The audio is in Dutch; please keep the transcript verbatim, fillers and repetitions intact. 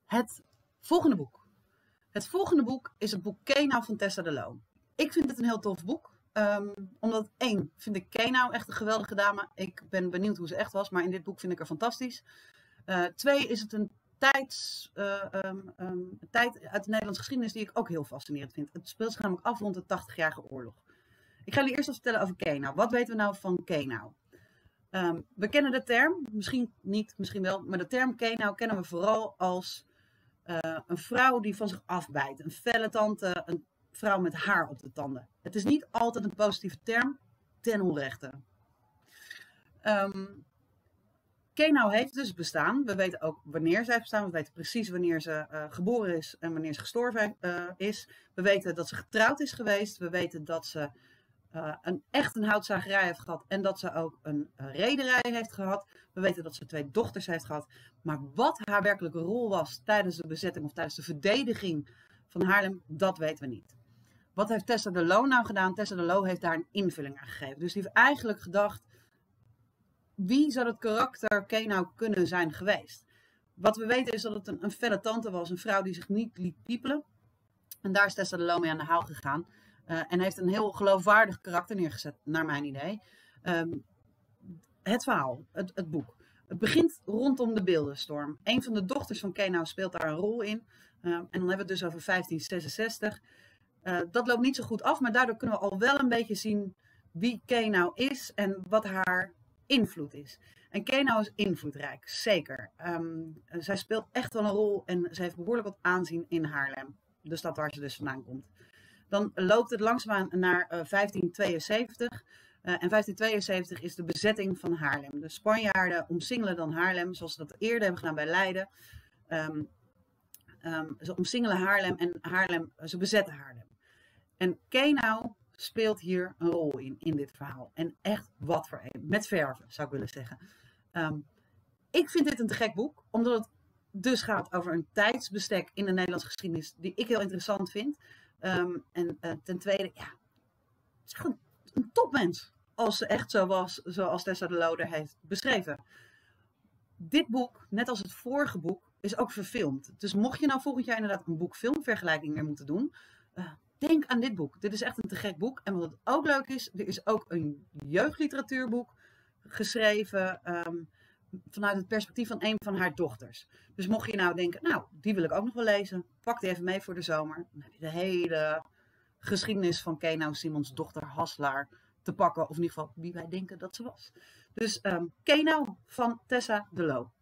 Het volgende boek. Het volgende boek is het boek Kenau van Tessa de Loo. Ik vind het een heel tof boek. Um, omdat één, vind ik Kenau echt een geweldige dame. Ik ben benieuwd hoe ze echt was, maar in dit boek vind ik haar fantastisch. Uh, twee, is het een tijds, uh, um, um, tijd uit de Nederlandse geschiedenis die ik ook heel fascinerend vind. Het speelt zich namelijk af rond de tachtigjarige oorlog. Ik ga jullie eerst wat vertellen over Kenau. Wat weten we nou van Kenau? Um, we kennen de term, misschien niet, misschien wel, maar de term Kenau kennen we vooral als uh, een vrouw die van zich afbijt. Een felle tante, een vrouw met haar op de tanden. Het is niet altijd een positieve term, ten onrechte. Um, Kenau heeft dus bestaan. We weten ook wanneer zij heeft bestaan. We weten precies wanneer ze uh, geboren is en wanneer ze gestorven uh, is. We weten dat ze getrouwd is geweest. We weten dat ze uh, een, echt een houtzagerij heeft gehad. En dat ze ook een uh, rederij heeft gehad. We weten dat ze twee dochters heeft gehad. Maar wat haar werkelijke rol was tijdens de bezetting of tijdens de verdediging van Haarlem, dat weten we niet. Wat heeft Tessa de Loo nou gedaan? Tessa de Loo heeft daar een invulling aan gegeven. Dus die heeft eigenlijk gedacht, wie zou het karakter Kenau kunnen zijn geweest? Wat we weten is dat het een, een felle tante was, een vrouw die zich niet liet piepelen. En daar is Tessa de Loo mee aan de haal gegaan. Uh, en heeft een heel geloofwaardig karakter neergezet, naar mijn idee. Um, het verhaal, het, het boek. Het begint rondom de beeldenstorm. Een van de dochters van Kenau speelt daar een rol in. Uh, en dan hebben we het dus over vijftien zesenzestig. Uh, dat loopt niet zo goed af, maar daardoor kunnen we al wel een beetje zien wie Kenau is en wat haar invloed is. En Kenau is invloedrijk, zeker. Um, zij speelt echt wel een rol en ze heeft behoorlijk wat aanzien in Haarlem. De stad waar ze dus vandaan komt. Dan loopt het langzaamaan naar uh, vijftien tweeënzeventig. Uh, en vijftien tweeënzeventig is de bezetting van Haarlem. De Spanjaarden omsingelen dan Haarlem, zoals ze dat eerder hebben gedaan bij Leiden. Um, um, ze omsingelen Haarlem en Haarlem, ze bezetten Haarlem. En Kenau speelt hier een rol in, in dit verhaal. En echt wat voor een. Met verven, zou ik willen zeggen. Um, ik vind dit een te gek boek, omdat het dus gaat over een tijdsbestek in de Nederlandse geschiedenis, die ik heel interessant vind. Um, en uh, ten tweede, ja, het is gewoon een topmens. Als ze echt zo was, zoals Tessa de Loo heeft beschreven. Dit boek, net als het vorige boek, is ook verfilmd. Dus mocht je nou volgend jaar inderdaad een boek-filmvergelijking weer moeten doen, Uh, denk aan dit boek. Dit is echt een te gek boek. En wat ook leuk is, er is ook een jeugdliteratuurboek geschreven um, vanuit het perspectief van een van haar dochters. Dus mocht je nou denken, nou, die wil ik ook nog wel lezen, pak die even mee voor de zomer. Dan heb je de hele geschiedenis van Kenau Simons dochter Haslaar te pakken. Of in ieder geval wie wij denken dat ze was. Dus um, Kenau van Tessa de Loo.